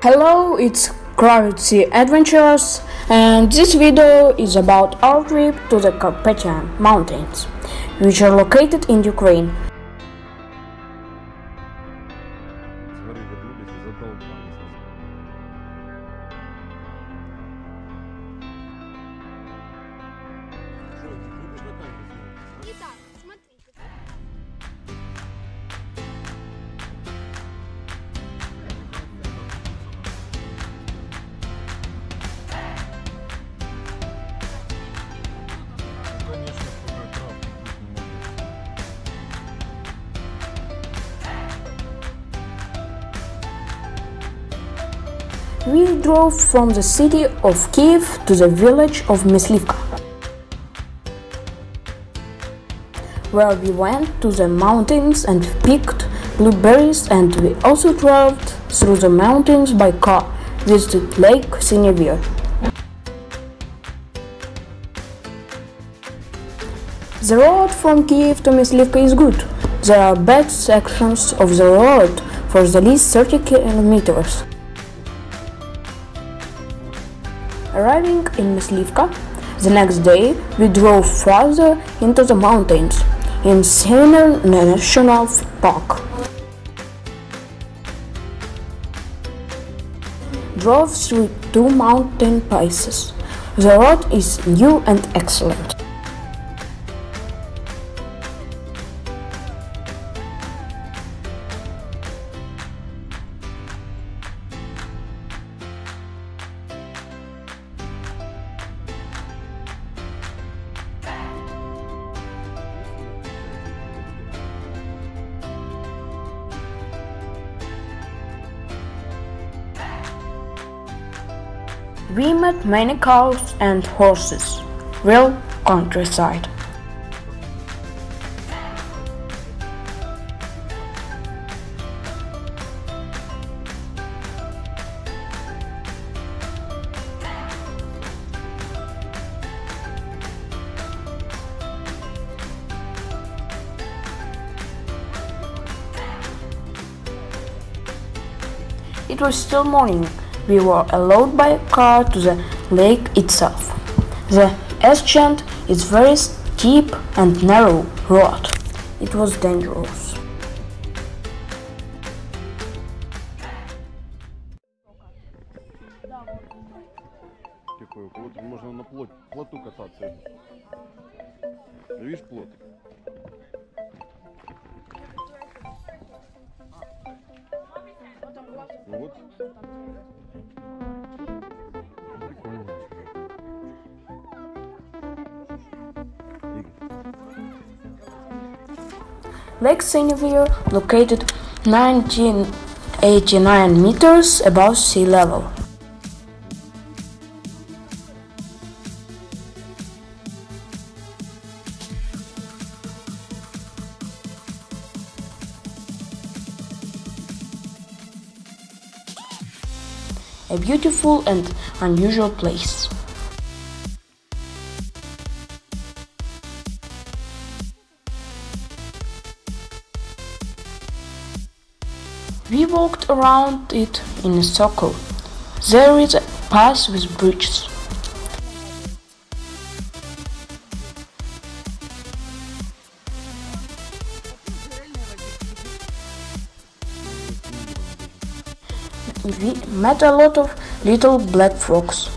Hello, it's Carpathian Adventures, and this video is about our trip to the Carpathian Mountains, which are located in Ukraine. We drove from the city of Kiev to the village of Myslivka, where we went to the mountains and picked blueberries, and we also traveled through the mountains by car, visited Lake Synevir. The road from Kiev to Myslivka is good. There are bad sections of the road for the least 30 kilometers. Arriving in Myslivka, the next day we drove further into the mountains in Synevyr National Park. Drove through two mountain passes. The road is new and excellent. We met many cows and horses, real countryside. It was still morning. We were allowed by car to the lake itself. The ascent is very steep and narrow road. It was dangerous. Вот можно на плоту кататься. Видишь плот? Вот. Lake Synevir, located 1989 meters above sea level. A beautiful and unusual place. We walked around it in a circle. There is a path with bridges. We met a lot of little black frogs.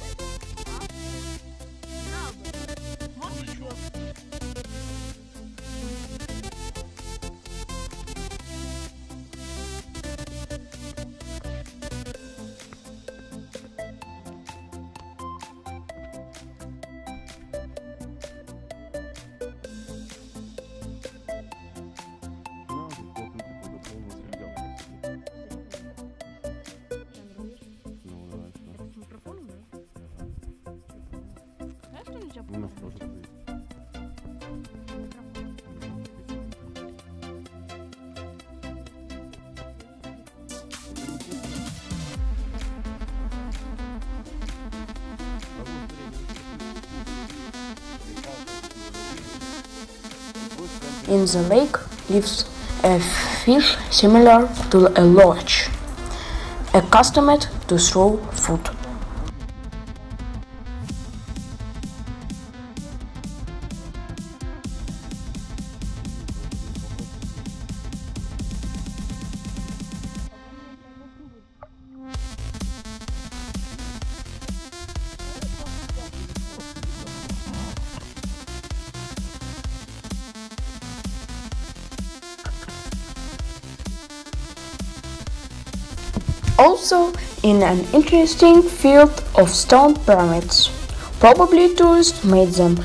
У нас тоже стоит. In the lake lives a fish similar to a loach. accustomed to throw food. Also in an interesting field of stone pyramids. Probably tourists made them.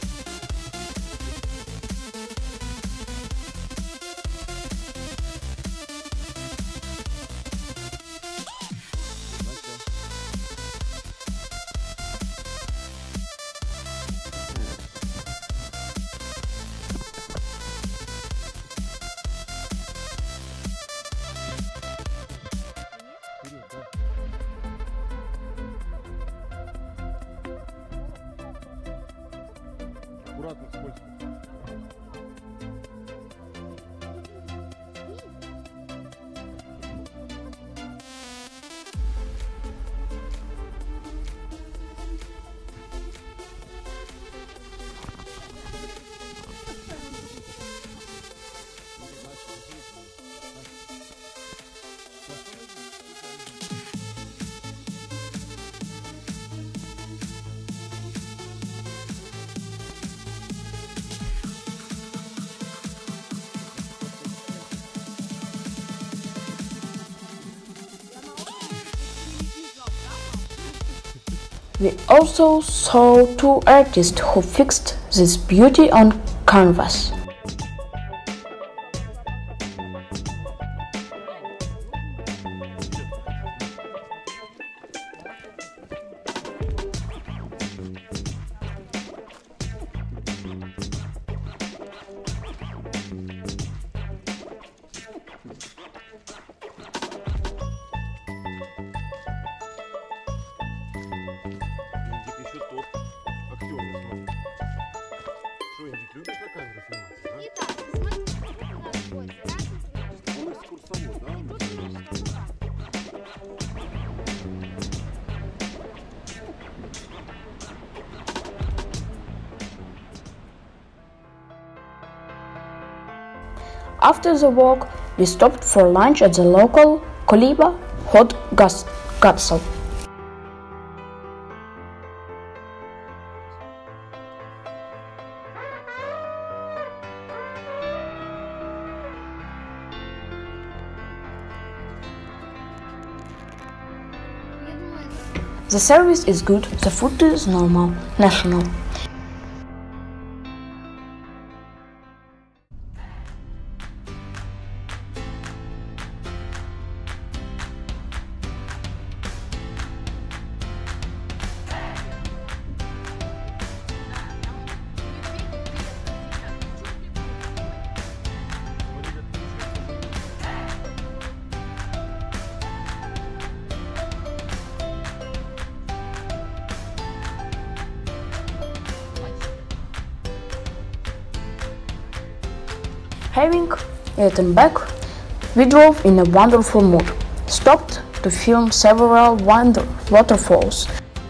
Аккуратно, скользко. We also saw two artists who fixed this beauty on canvas. Еще тот актер, смотри. Что, Индик, любишь на камеру сниматься, да? Итак, смотрите, у нас гости. Он экскурсовод, да? After the walk, we stopped for lunch at the local Koliba hot castle. The service is good, the food is normal, national. Having eaten back, we drove in a wonderful mood, stopped to film several waterfalls.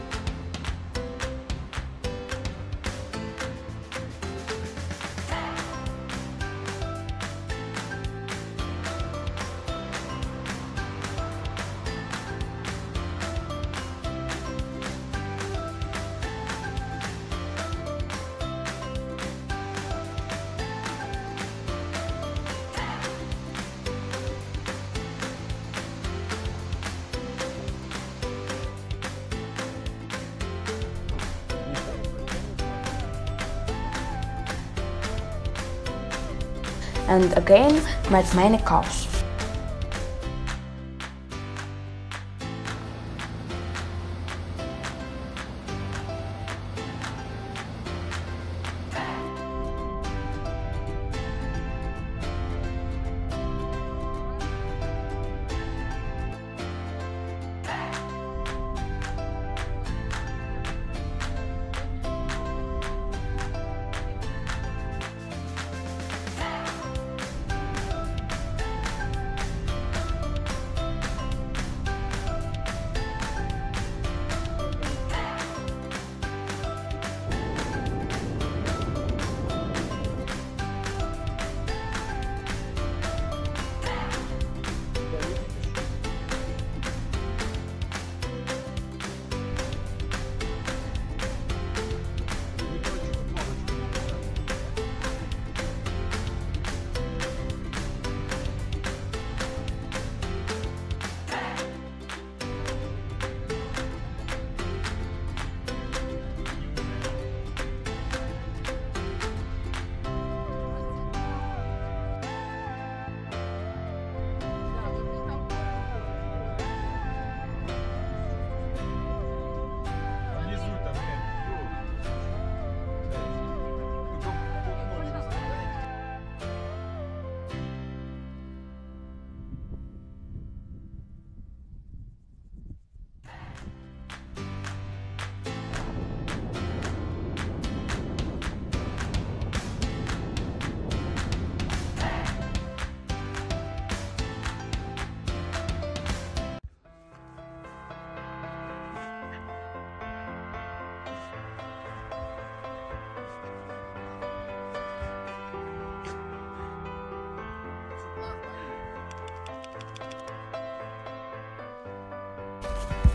And again met many cows.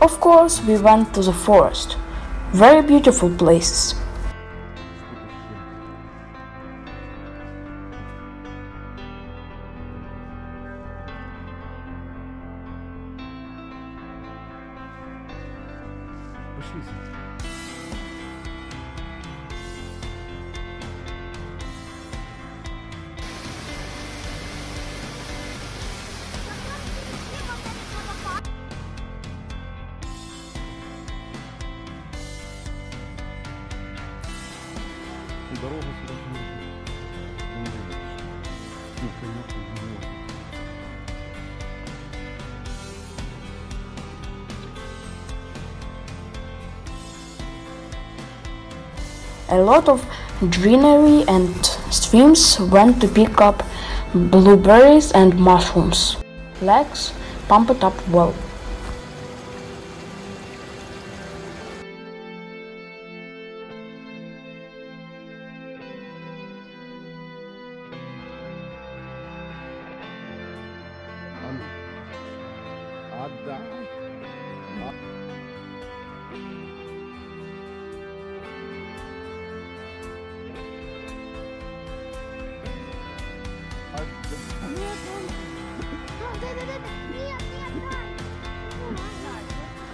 Of course, we went to the forest. Very beautiful places. Пошли. Дорога сюда не идет. Ну, конечно, не может. A lot of greenery and streams went to pick up blueberries and mushrooms. Lakes pumped up well. Отдай. Нет, дай. Ну, дай.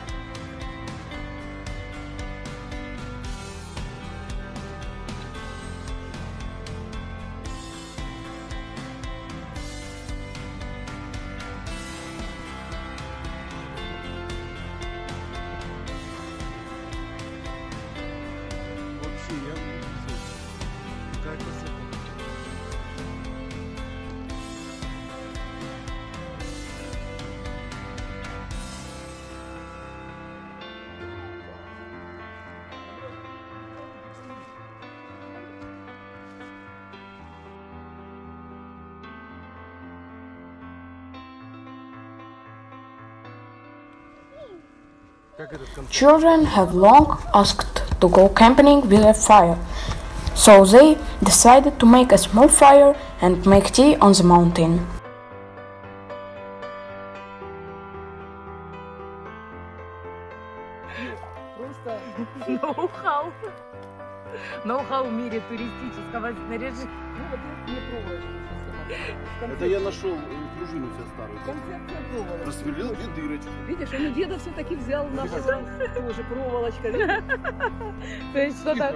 Вообще, я не видел. Какая красота. Как этот концерт? Children have long asked to go camping with a fire, so they decided to make a small fire and make tea on the mountain. Просто ноу-хау. Ноу-хау в мире туристического снаряжения. Ну вот это не пробуешь. Это я нашел пружину себе старую. Концепция проволочки. Просверлил две дырочки. Видишь, он у деда все-таки взял нашу тоже проволочка. То есть что-то...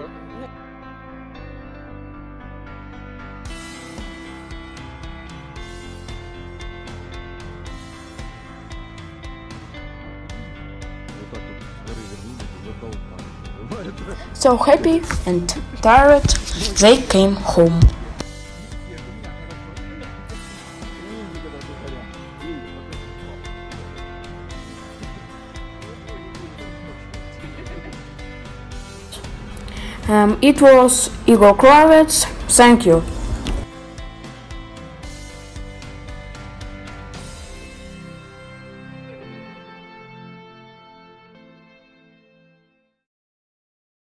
Вот так вот с горы вернулись, затолкали. So happy and tired, they came home. It was Igor Kravets. Thank you.